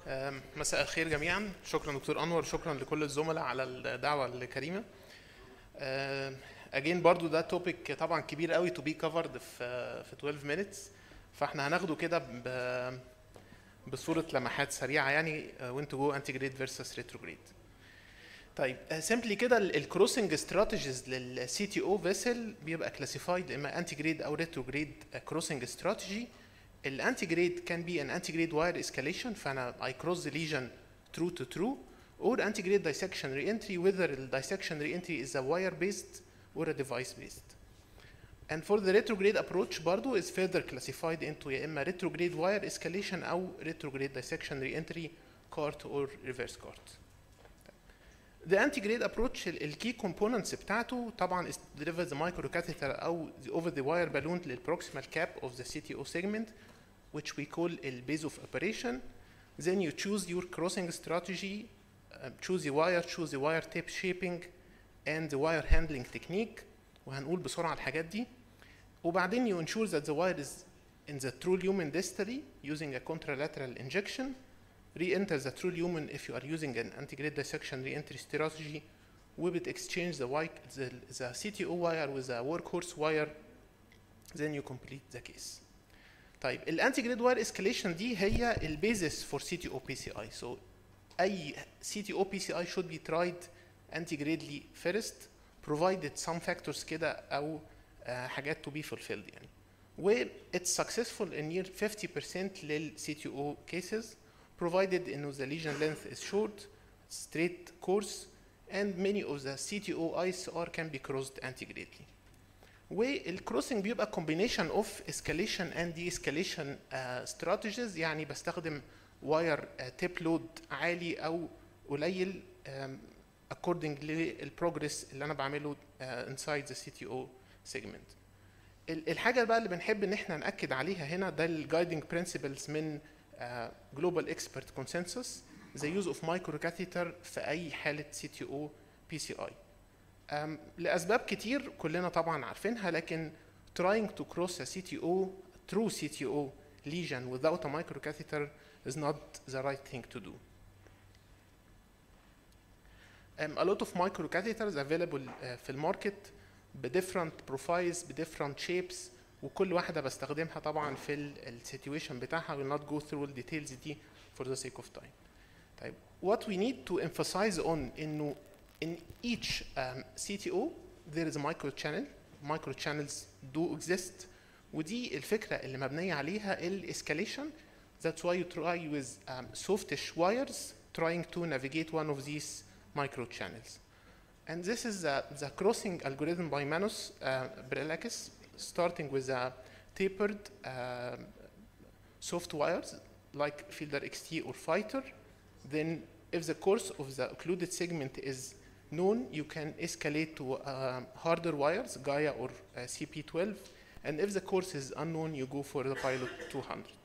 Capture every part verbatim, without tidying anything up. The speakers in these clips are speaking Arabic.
أم، مساء الخير جميعا. شكرا دكتور انور، شكرا لكل الزملاء على الدعوه الكريمه. اجين برضو ده توبيك طبعا كبير قوي تو بي كفرد في في اتناشر مينتس، فاحنا هناخده كده ب- بصوره لمحات سريعه يعني وين تو جو انتجريت فيرسس ريتروجريد. طيب سيمبلي كده الكروسنج استراتيجيز للسي تي او فيسل بيبقى كلاسيفايد اما انتجريد او ريتروجريد كروسنج استراتيجي. الانتجريد can be an antigrade wire escalation، فانا I cross the lesion true to true، or antigrade dissection reentry whether the dissection reentry is a wire based or a device based. And for the retrograde approach برضو is further classified into يا اما retrograde wire escalation او retrograde dissection reentry cart or reverse cart. The antigrade approach ال key components بتاعته طبعا is deliver the microcatheter او the over the wire balloon لل proximal cap of the C T O segment which we call the base of operation. Then you choose your crossing strategy, uh, choose the wire, choose the wire tip shaping and the wire handling technique، وهنقول بسرعة الحاجات دي. وبعدين you ensure that the wire is in the true lumen distally using a contralateral injection. Re-enter the true lumen if you are using an antigrade dissection re-entry strategy. وبت exchange the, wire, the, the C T O wire with a workhorse wire. Then you complete the case. طيب الانتجريد واير اسكاليشن دي هي البيزس فور سي تي او بي سي اي. سو اي سي تي او بي سي اي should be tried antigradely first provided some factors كده او uh, حاجات to be fulfilled يعني. و it's successful in near fifty percent لل سي تي او cases provided انه the lesion length is short, straight course and many of the C T O I C R can be crossed antigradely. والكروسنج بيبقى combination of escalation and de-escalation uh, strategies، يعني بستخدم واير uh, tip load عالي او قليل um, according للبروجرس اللي انا بعمله uh, inside the C T O segment. الحاجه بقى اللي بنحب ان احنا ناكد عليها هنا ده الجايدنج برنسبلز من uh, global expert consensus، the use of microcatheter في اي حاله C T O P C I. Um, لأسباب كتير كلنا طبعا عارفينها، لكن trying to cross a C T O true C T O lesion without a microcatheter is not the right thing to do. Um, a lot of microcatheters available uh, في الماركت ب different profiles ب different shapes، وكل واحدة بستخدمها طبعا في ال situation بتاعها. will not go through the details دي for the sake of time. طيب what we need to emphasize on إنه in each um, C T O there is a micro channel. Micro channels do exist، ودي الفكرة اللي مبنية عليها ال escalation. That's why you try with um, softish wires trying to navigate one of these micro channels. And this is the, the crossing algorithm by Manos uh, Brelakis, starting with a tapered uh, soft wires like Fielder X T or Fighter. Then if the course of the occluded segment is known, you can escalate to uh, harder wires, Gaia or uh, C P twelve, and if the course is unknown, you go for the Pilot two hundred.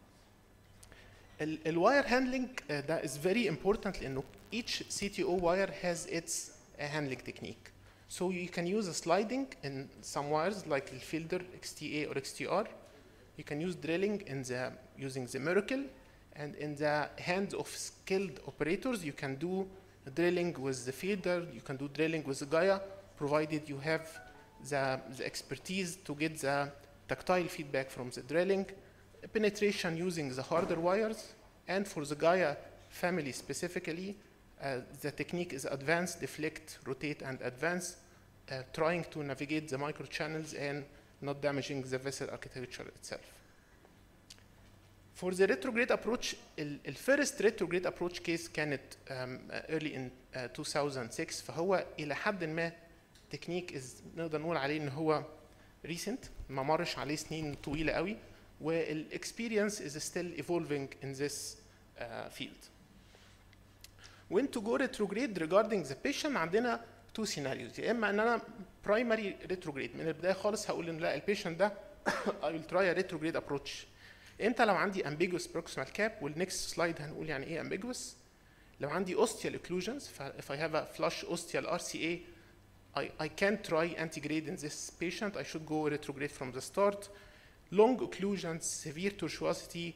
The wire handling uh, that is very important لأنه each C T O wire has its uh, handling technique. So you can use a sliding in some wires like the Fielder X T A or X T R. You can use drilling in the using the Miracle, and in the hands of skilled operators, you can do drilling with the Fielder, you can do drilling with the Gaia, provided you have the, the expertise to get the tactile feedback from the drilling, penetration using the harder wires, and for the Gaia family specifically, uh, the technique is advance, deflect, rotate, and advance, uh, trying to navigate the microchannels and not damaging the vessel architecture itself. For the retrograde approach, the first retrograde approach case كانت um, early in uh, two thousand six، فهو إلى حد ما تكنيك is نقدر نقول عليه إن هو recent، ما مرش عليه سنين طويلة قوي، والexperience is still evolving in this uh, field. When to go retrograde regarding the patient عندنا two scenarios. يا إما إن أنا primary retrograde من البداية خالص هقول إن لا البيشنت ده I will try a retrograde approach. امتى؟ لو عندي ambiguous proximal cap، والنكست سلايد هنقول يعني ايه ambiguous. لو عندي ostial occlusions، if I have a flush ostial R C A I, I can't try antigrade in this patient, I should go retrograde from the start. Long occlusions, severe tortuosity,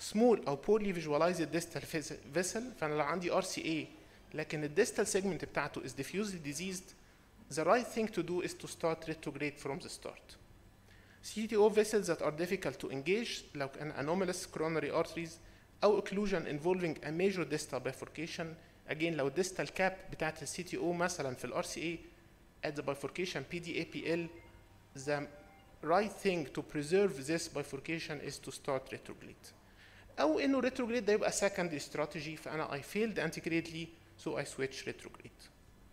small او poorly visualized distal vessel، فانا لو عندي ار سي اي لكن الديستال سيجمنت بتاعته is diffusely diseased، the right thing to do is to start retrograde from the start. سي تي او vessels that are difficult to engage لو كان anomalous coronary arteries او occlusion involving a major distal bifurcation. again لو الديستال كاب بتاعت السي تي او مثلا في الار سي اي at the bifurcation بي دي اي بي ال، the right thing to preserve this bifurcation is to start retrograde. او انه retrograde ده يبقى secondary strategy، فانا I failed antegradely so I switch retrograde.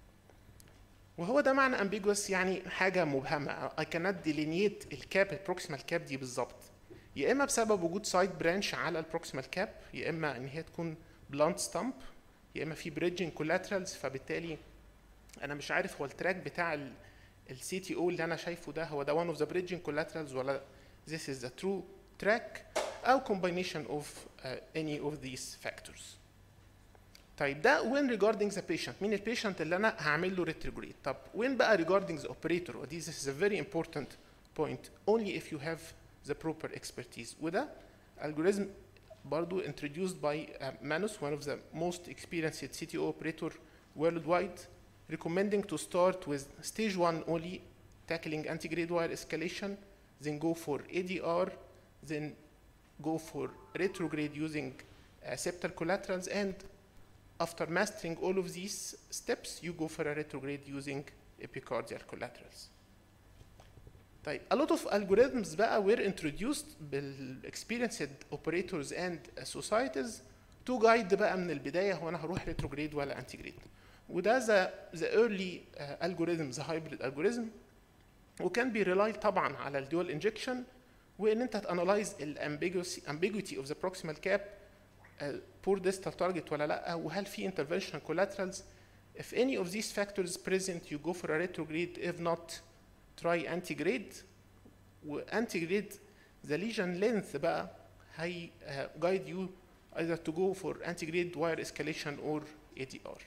وهو ده معنى ambiguous، يعني حاجه مبهمه. I cannot delineate الكاب البروكسيمال كاب دي بالظبط، يا اما بسبب وجود سايد برانش على البروكسيمال كاب، يا اما ان هي تكون blunt stump، يا اما في bridging collaterals، فبالتالي انا مش عارف هو التراك بتاع السي تي او اللي انا شايفه ده هو ده one of the bridging collaterals ولا this is the true track، او combination of uh, any of these factors. طيب ده when regarding the patient، مين البيشنت اللي انا هعمل له retrograde. طب وين بقى regarding the operator، ودي this is a very important point only if you have the proper expertise. وده algorithm برضو introduced by uh, Manus, one of the most experienced سي تي او operator worldwide, recommending to start with stage one only, tackling antegrade wire escalation, then go for A D R, then go for retrograde using uh, septal collaterals, and after mastering all of these steps, you go for a retrograde using epicardial collaterals. طيب a lot of algorithms بقى were introduced بال experienced operators and societies to guide بقى من البداية هو أنا هروح retrograde ولا antegrade. وده the the early uh, algorithm the hybrid algorithm، وكان بي rely طبعا على الدول انجكشن، وان انت تانلايز الامبيجوسي ambiguity of the proximal cap uh, poor distal target ولا لا، وهل في intervention collaterals. if any of these factors present you go for a retrograde، if not try antegrade. و antegrade the lesion length بقى هي uh, guide you either to go for antegrade wire escalation or A D R.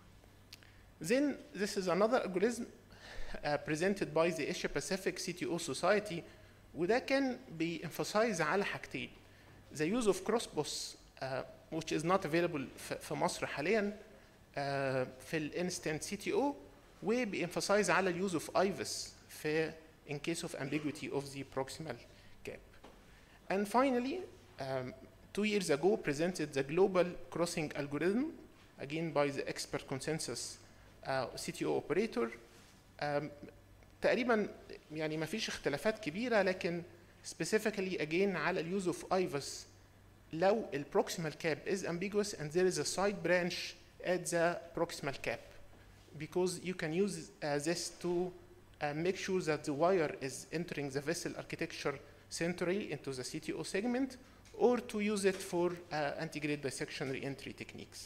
Then this is another algorithm uh, presented by the Asia Pacific سي تي او Society، وده كان بيemphasize على حاجتين: the use of crossboss uh, which is not available في مصر حاليا uh, في الانستنت سي تي او، وبيemphasize على ال use of I V I S في in case of ambiguity of the proximal cap. And finally um, two years ago presented the global crossing algorithm again by the expert consensus uh, سي تي او operator. um, تقريبا يعني ما فيش اختلافات كبيره، لكن specifically again على ال use of I V I S لو ال proximal cap is ambiguous and there is a side branch at the proximal cap, because you can use uh, this to uh, make sure that the wire is entering the vessel architecture centrally into the C T O segment, or to use it for uh, antegrade dissection re-entry techniques.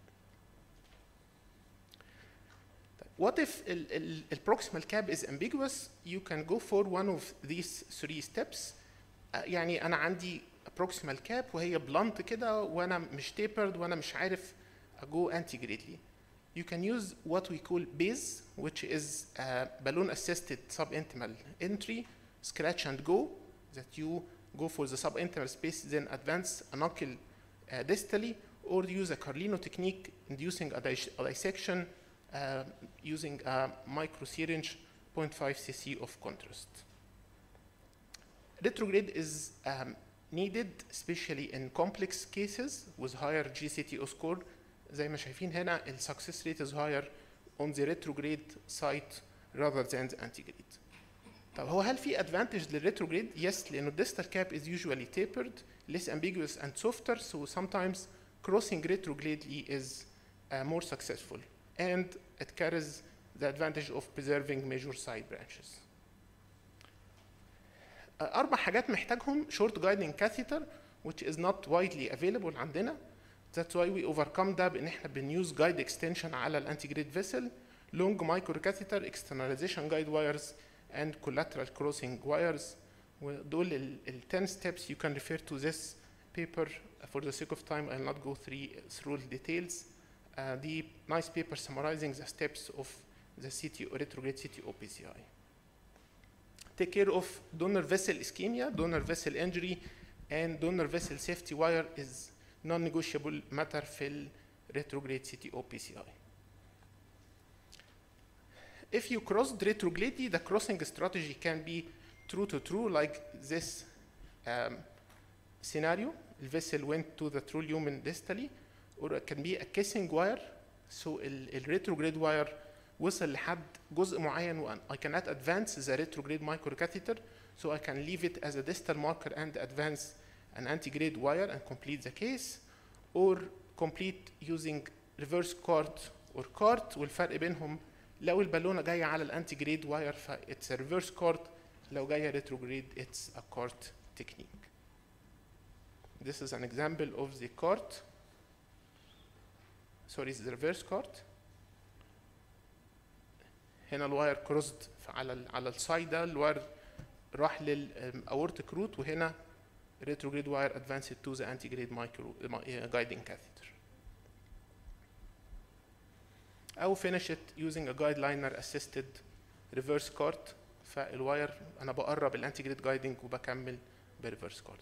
What if the proximal cap is ambiguous? You can go for one of these three steps. uh, يعني أنا عندي proximal cap وهي blunt كده وأنا مش tapered وأنا مش عارف go antegradely. You can use what we call B A S E, which is uh, balloon assisted subintimal entry, scratch and go, that you go for the subintimal space, then advance a knuckle uh, distally, or use a Carlino technique inducing a, dis a dissection uh, using a micro syringe zero point five c c of contrast. Retrograde is um, needed especially in complex cases with higher G C T O score. زي ما شايفين هنا ال success rate is higher on the retrograde site rather than the antegrade. طب هو هل في advantage للretrograde؟ Yes, لأنه distal cap is usually tapered, less ambiguous and softer, so sometimes crossing retrogradely is uh, more successful, and it carries the advantage of preserving major side branches. uh, أربع حاجات محتاجهم: short guiding catheter which is not widely available عندنا. That's why we overcome ده بإن إحنا بنuse guide extension على الانتجريد vessel, long micro catheter, externalization guide wires, and collateral crossing wires. ودول ال, ال ten steps. You can refer to this paper. For the sake of time, I'll not go through, through the details. Uh, the nice paper summarizing the steps of the C T O, retrograde C T O P C I. Take care of donor vessel ischemia, donor vessel injury, and donor vessel safety wire is non-negotiable matter في ال retrograde C T O P C I. If you crossed retrogradely, the crossing strategy can be true to true, like this um, scenario. The vessel went to the true lumen distally, or it can be a kissing wire. So the retrograde wire وصل لحد جزء معين و I cannot advance the retrograde microcatheter, so I can leave it as a distal marker and advance an antegrade wire and complete the case, or complete using reverse cart or cart. والفرق بينهم لو البالونه جايه على الانتيجريد واير ف it's a reverse cart، لو جايه retrograde it's a cart technique. This is an example of the cart. Sorry, it's the reverse cart. هنا الواير كروسد على ال على السايد ده، الواير راح للاورتيك روت، وهنا retrograde wire advanced to the antegrade micro guiding catheter. أو finish it using a guideliner assisted reverse cart. فالواير أنا بقرب الانتيجريد guiding وبكمل بريفرس cart.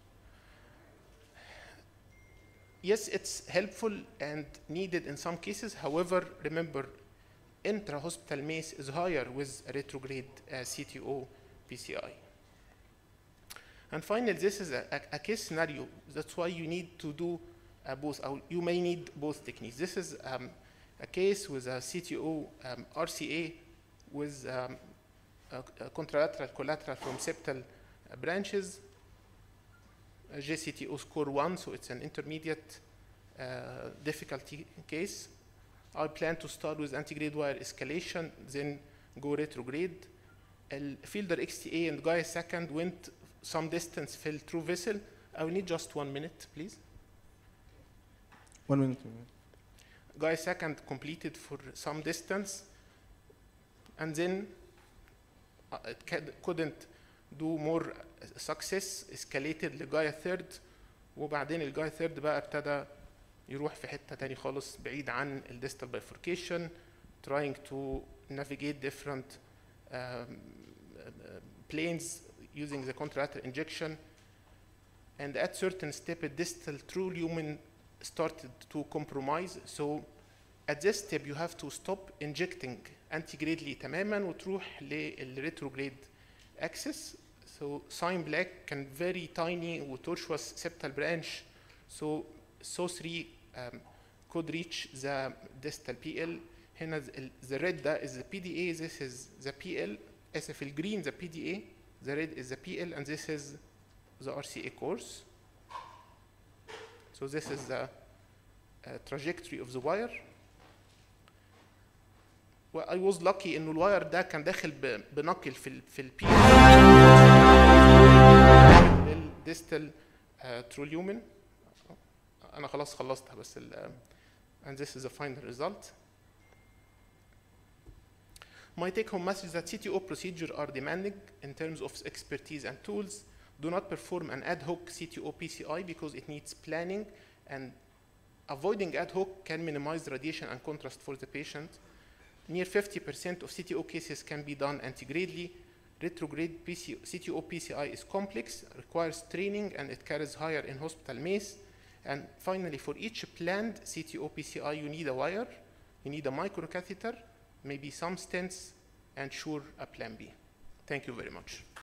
Yes, it's helpful and needed in some cases. However, remember, intra-hospital MACE is higher with retrograde uh, C T O P C I. And finally, this is a, a, a case scenario. That's why you need to do uh, both, or you may need both techniques. This is um, a case with a C T O um, R C A with um, a, a contralateral collateral from septal uh, branches, a J C T O score one, so it's an intermediate uh, difficulty case. I plan to start with antegrade wire escalation, then go retrograde. The Fielder X T A and Gaia second went some distance, fell through vessel. I will need just one minute, please. One minute. Gaia second completed for some distance, and then it couldn't do more success, escalated لجايا third، وبعدين الجايا third بقى ابتدى يروح في حتة تاني خالص بعيد عن الديستال bifurcation, trying to navigate different um, planes using the contralateral injection, and at certain step a distal true lumen started to compromise. So at this step you have to stop injecting antegradely تماما وتروح للretrograde axis. So sign black can very tiny وtortuous septal branch, so S O three um, could reach the distal P L. هنا the red ده is the P D A, this is the P L. اسف الجرين the P D A, the red is the P L, and this is the R C A course. So this is the uh, trajectory of the wire. Well, I was lucky إنه الواير ده كان داخل بنقل في ال في ال P L للديستال true lumen. أنا خلاص خلصتها بس ال and this is the final result. My take-home message is that C T O procedures are demanding in terms of expertise and tools. Do not perform an ad hoc C T O P C I because it needs planning, and avoiding ad hoc can minimize radiation and contrast for the patient. Near fifty percent of C T O cases can be done antegradely. Retrograde C T O P C I is complex, requires training, and it carries higher in hospital MACE. And finally, for each planned C T O P C I, you need a wire, you need a microcatheter, maybe some stents, and sure, a plan B. Thank you very much.